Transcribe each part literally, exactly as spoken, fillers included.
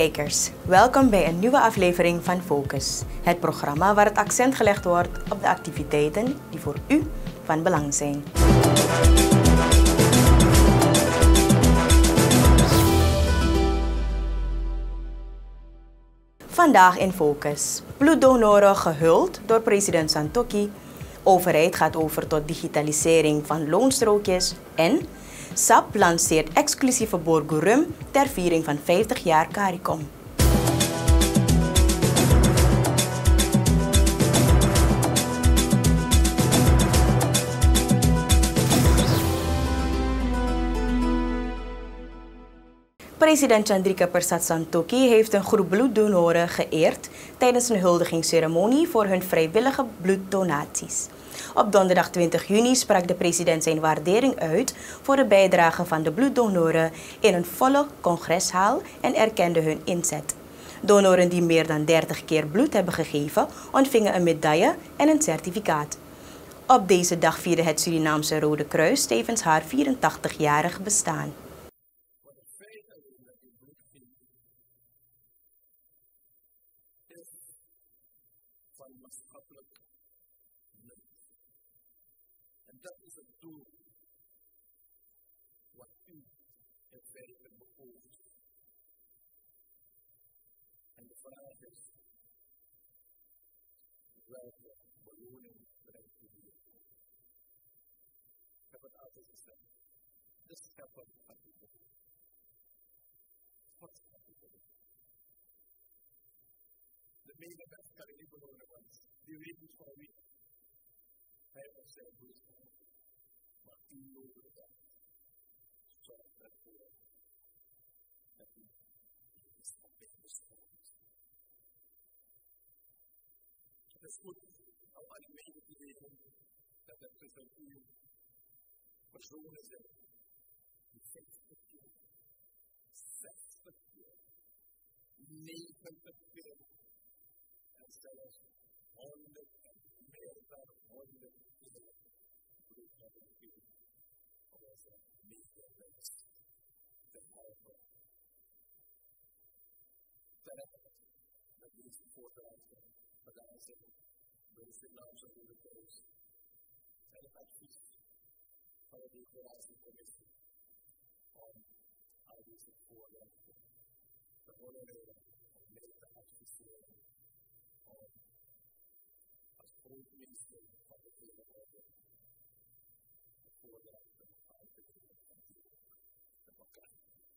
kijkers, welkom bij een nieuwe aflevering van Focus. Het programma waar het accent gelegd wordt op de activiteiten die voor u van belang zijn. Vandaag in Focus. Bloeddonoren gehuld door president Santokhi. Overheid gaat over tot digitalisering van loonstrookjes. En S A P lanceert exclusieve borgurum ter viering van vijftig jaar CARICOM. President Chandrika Persat Santokhi heeft een groep bloeddonoren geëerd tijdens een huldigingsceremonie voor hun vrijwillige bloeddonaties. Op donderdag twintig juni sprak de president zijn waardering uit voor de bijdrage van de bloeddonoren in een volle congreshaal en erkende hun inzet. Donoren die meer dan dertig keer bloed hebben gegeven, ontvingen een medaille en een certificaat. Op deze dag vierde het Surinaamse Rode Kruis tevens haar vierentachtigjarig bestaan. En dat is het doel wat u in feite beoogt. En de vraag is, welke beloning brengt u hier? Ik heb het altijd gezegd. De schepper van die beloning. God van die beloning. De medemens kan je niet belonen, want die weet niet van wie hij of zij bloed. Maar u nodig dat. Zorg ervoor dat u is op dit bestaan. Het is goed om aan u mede te weten dat er tussen u personen zijn die vijftig keer, zestig keer, negentig keer en zelfs honderd en meer dan honderd keer bloed hebben gegeven om onze medemens te helpen. Terecht dat deze voordrachten gedaan zijn door de Surinaamse Rode Kruis en het advies van de declaratiecommissie om al deze voordrachten te honoreren en mee te adviseren om als grootmeester van de hele orde de voordrachten aan te brengen en die met elkaar.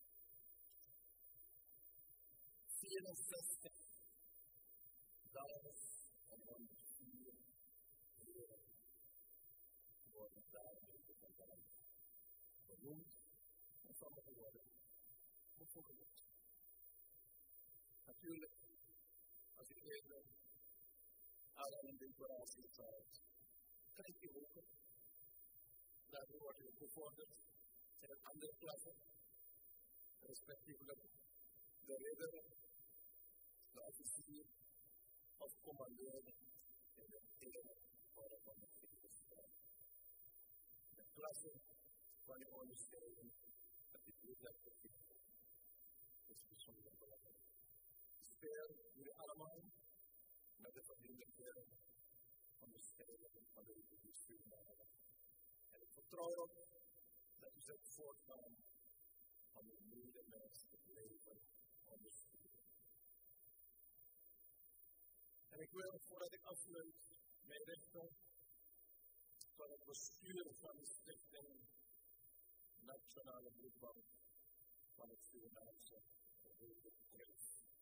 vierenzestig dames en honderdvier heren worden daarmee vandaan beroemd en sommigen worden bevoorrecht. Natuurlijk, als ik eerder aan een decoratie staat, kijk je ook. Daardoor wordt je bevorderd in een andere klasse, respectievelijk de ridder, de officier of commandeur in de hele orde van de Vredesstrijd. De klasse van je onderscheiding dat je bloed hebt gegeven is bijzonder belangrijk. Speel jullie allemaal met de familie onderscheiden van de Republiek Suriname. En ik vertrouw erop dat u zult voortgaan om uw medemens te blijven ondersteunen. En ik wil, voordat ik afsluit, mij richten tot het bestuur van de Stichting Nationale Bloedbank van het Surinaamse Rode Kruis.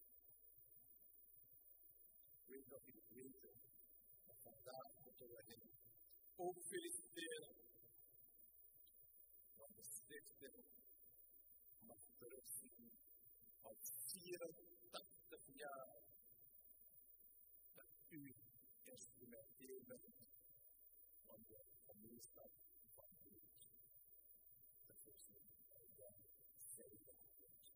Ik weet dat jullie weten dat vandaag moeten we hen ook feliciteren. Want de stichting mag terugzien op vierentachtig jaar dat u instrumenteel bent om de gemeenschap van bloed te voorzien en dan veilig bent.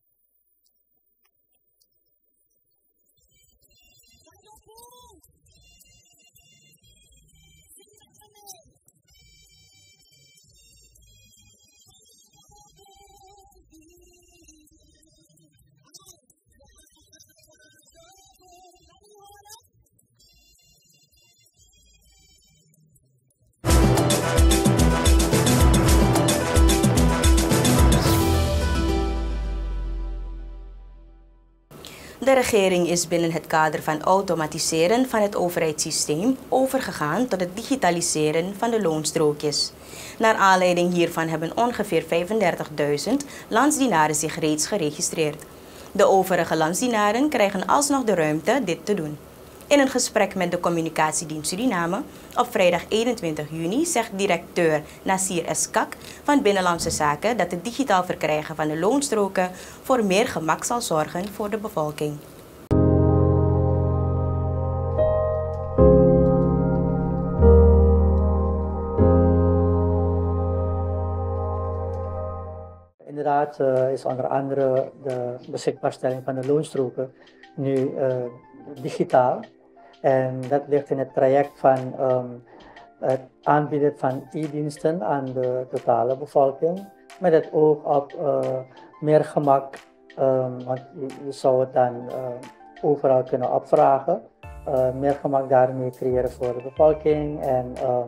De regering is binnen het kader van automatiseren van het overheidssysteem overgegaan tot het digitaliseren van de loonstrookjes. Naar aanleiding hiervan hebben ongeveer vijfendertigduizend landsdienaren zich reeds geregistreerd. De overige landsdienaren krijgen alsnog de ruimte dit te doen. In een gesprek met de Communicatiedienst Suriname op vrijdag eenentwintig juni zegt directeur Nasir Eskak van Binnenlandse Zaken dat het digitaal verkrijgen van de loonstroken voor meer gemak zal zorgen voor de bevolking. Inderdaad uh, is onder andere de beschikbaarstelling van de loonstroken nu uh, digitaal. En dat ligt in het traject van um, het aanbieden van e-diensten aan de totale bevolking. Met het oog op uh, meer gemak, um, want je, je zou het dan uh, overal kunnen opvragen. Uh, meer gemak daarmee creëren voor de bevolking. En um,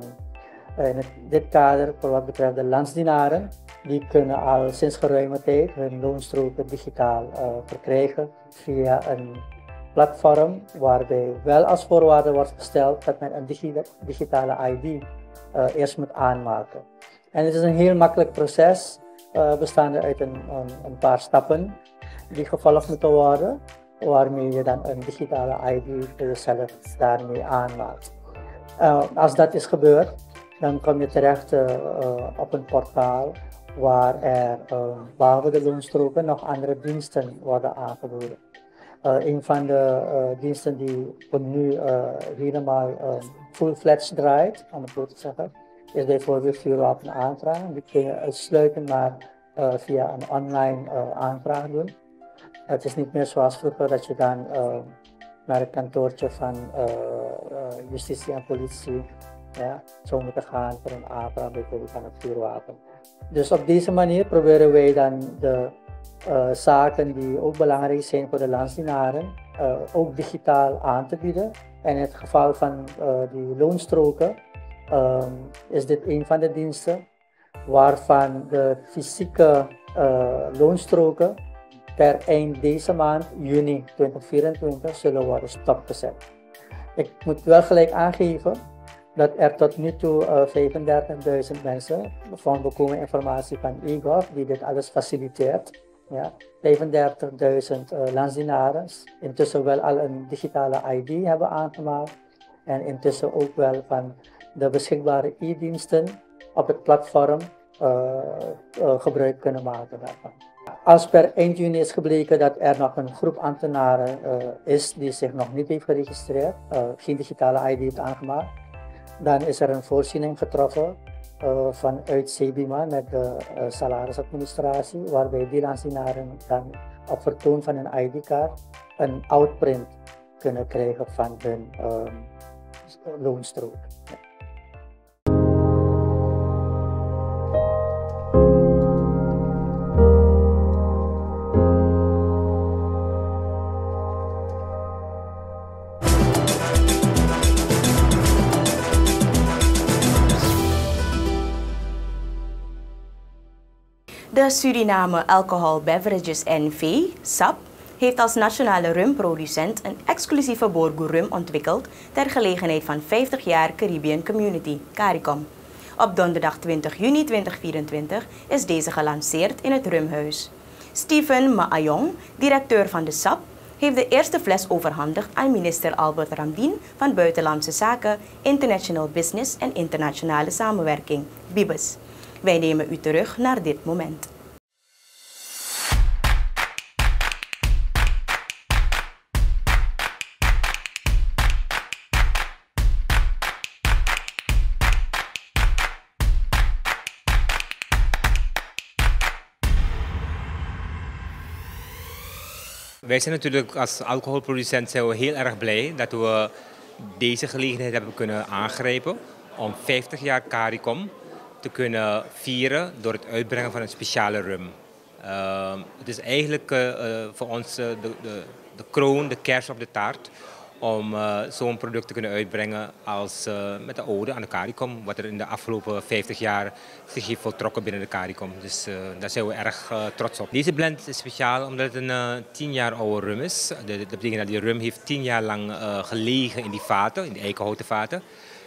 in het, dit kader, voor wat betreft de landsdienaren, die kunnen al sinds geruime tijd hun loonstroken digitaal uh, verkrijgen via een platform waarbij wel als voorwaarde wordt gesteld dat men een digi digitale I D uh, eerst moet aanmaken. En het is een heel makkelijk proces, uh, bestaande uit een, een, een paar stappen die gevolgd moeten worden, waarmee je dan een digitale I D voor jezelf daarmee aanmaakt. Uh, als dat is gebeurd, dan kom je terecht uh, uh, op een portaal waar er uh, behalve de loonstroken nog andere diensten worden aangeboden. Uh, een van de uh, diensten die voor nu uh, helemaal uh, full-fledged draait, om het zo te zeggen, is bijvoorbeeld vuurwapenaanvraag. Die kun je uitsluitend maar uh, via een online uh, aanvraag doen. Het is niet meer zoals vroeger dat je dan uh, naar het kantoortje van uh, uh, justitie en politie ja, zou moeten gaan voor een aanvraag bijvoorbeeld van een vuurwapen. Dus op deze manier proberen wij dan de uh, zaken die ook belangrijk zijn voor de landsdienaren uh, ook digitaal aan te bieden. En in het geval van uh, die loonstroken um, is dit een van de diensten waarvan de fysieke uh, loonstroken per eind deze maand, juni tweeduizend vierentwintig, zullen worden stopgezet. Ik moet wel gelijk aangeven dat er tot nu toe uh, vijfendertigduizend mensen, van bekomen informatie van e-gov, die dit alles faciliteert. Ja, vijfendertigduizend uh, landsdienaren intussen wel al een digitale I D hebben aangemaakt en intussen ook wel van de beschikbare e-diensten op het platform uh, uh, gebruik kunnen maken daarvan. Als per eind juni is gebleken dat er nog een groep ambtenaren uh, is die zich nog niet heeft geregistreerd, uh, geen digitale I D heeft aangemaakt, dan is er een voorziening getroffen uh, vanuit SEBIMA met de uh, salarisadministratie, waarbij die landsdienaren dan op vertoon van een I D-kaart een outprint kunnen krijgen van hun uh, loonstrook. Ja. De Suriname Alcohol Beverages N V, S A B, heeft als nationale rumproducent een exclusieve Borgu rum ontwikkeld ter gelegenheid van vijftig jaar Caribbean Community, CARICOM. Op donderdag twintig juni tweeduizend vierentwintig is deze gelanceerd in het Rumhuis. Stephen Maayong, directeur van de S A B, heeft de eerste fles overhandigd aan minister Albert Ramdien van Buitenlandse Zaken, International Business en Internationale Samenwerking, B I B U S. Wij nemen u terug naar dit moment. Wij zijn natuurlijk als alcoholproducent zijn we heel erg blij dat we deze gelegenheid hebben kunnen aangrijpen om vijftig jaar CARICOM te kunnen vieren door het uitbrengen van een speciale rum. Uh, het is eigenlijk uh, voor ons uh, de, de, de kroon, de kers op de taart, om uh, zo'n product te kunnen uitbrengen als uh, met de ode aan de CARICOM, wat er in de afgelopen vijftig jaar zich heeft voltrokken binnen de CARICOM. Dus uh, daar zijn we erg uh, trots op. Deze blend is speciaal omdat het een uh, tien jaar oude rum is. De, dat betekent dat die rum heeft tien jaar lang uh, gelegen in die vaten, in die eikenhouten vaten.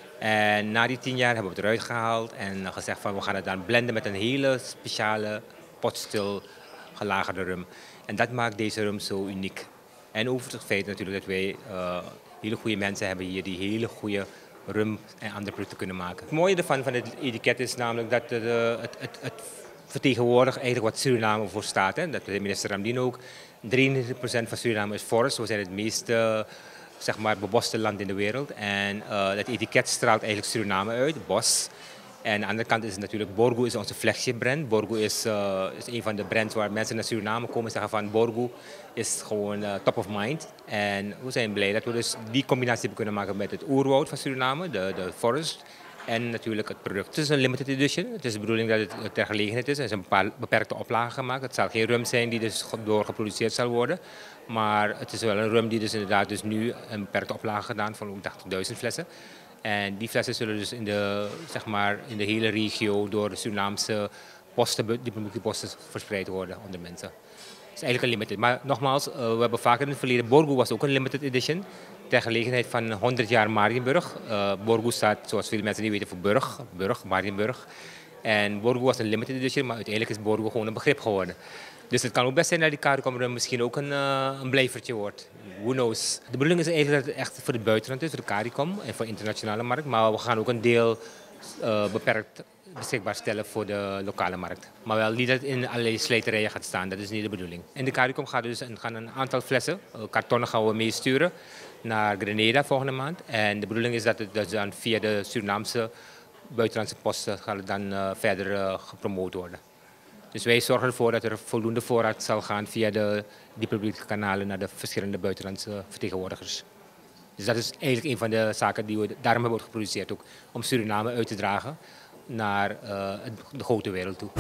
En na die tien jaar hebben we het eruit gehaald en uh, gezegd van we gaan het dan blenden met een hele speciale potstil gelagerde rum. En dat maakt deze rum zo uniek. En over het feit natuurlijk dat wij uh, hele goede mensen hebben hier die hele goede rum en andere producten kunnen maken. Het mooie ervan van het etiket is namelijk dat het, uh, het, het, het vertegenwoordigt eigenlijk wat Suriname voor staat. Hè. Dat zei minister Ramdien ook. drieënnegentig procent van Suriname is forest. We zijn het meest uh, zeg maar, beboste land in de wereld. En uh, dat etiket straalt eigenlijk Suriname uit, bos. En aan de andere kant is het natuurlijk Borgo is onze flagship brand. Borgo is, uh, is een van de brands waar mensen naar Suriname komen en zeggen van Borgo is gewoon uh, top of mind. En we zijn blij dat we dus die combinatie hebben kunnen maken met het oerwoud van Suriname, de, de forest. En natuurlijk het product. Het is een limited edition. Het is de bedoeling dat het ter gelegenheid is. Er is een paar beperkte oplagen gemaakt. Het zal geen rum zijn die dus door geproduceerd zal worden. Maar het is wel een rum die dus inderdaad dus nu een beperkte oplage gedaan van tachtigduizend flessen. En die flessen zullen dus in de, zeg maar, in de hele regio door de Surinaamse posten, diplomatieke posten verspreid worden onder mensen. Het is eigenlijk een limited. Maar nogmaals, uh, we hebben vaak in het verleden, Borgo was ook een limited edition. Ter gelegenheid van honderd jaar Marienburg. Uh, Borgo staat, zoals veel mensen niet weten, voor Burg, Burg, Marienburg. En Borgo was een limited edition, maar uiteindelijk is Borgo gewoon een begrip geworden. Dus het kan ook best zijn dat die CARICOM rum misschien ook een, uh, een blijvertje wordt. Who knows. De bedoeling is eigenlijk dat het echt voor het buitenland is, voor de CARICOM en voor de internationale markt. Maar we gaan ook een deel uh, beperkt beschikbaar stellen voor de lokale markt. Maar wel niet dat het in allerlei slijterijen gaat staan, dat is niet de bedoeling. In de CARICOM gaan dus een, gaan een aantal flessen, uh, kartonnen gaan we meesturen naar Grenada volgende maand. En de bedoeling is dat het dus dan via de Surinaamse buitenlandse posten gaat het dan uh, verder uh, gepromoot worden. Dus wij zorgen ervoor dat er voldoende voorraad zal gaan via de diplomatieke kanalen naar de verschillende buitenlandse vertegenwoordigers. Dus dat is eigenlijk een van de zaken die we daarom hebben geproduceerd, ook om Suriname uit te dragen naar uh, de grote wereld toe.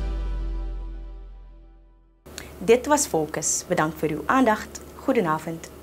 Dit was Focus. Bedankt voor uw aandacht. Goedenavond.